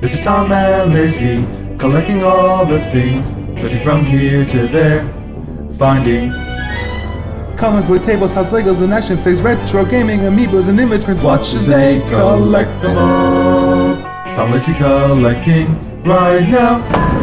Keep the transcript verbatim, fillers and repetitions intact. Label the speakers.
Speaker 1: This is Tom and Laci, collecting all the things, searching from here to there, finding comic book tables, house Legos and action figures, retro gaming, amiibos and image prints. Watch as they collect them all. Tom Laci Collecting right now.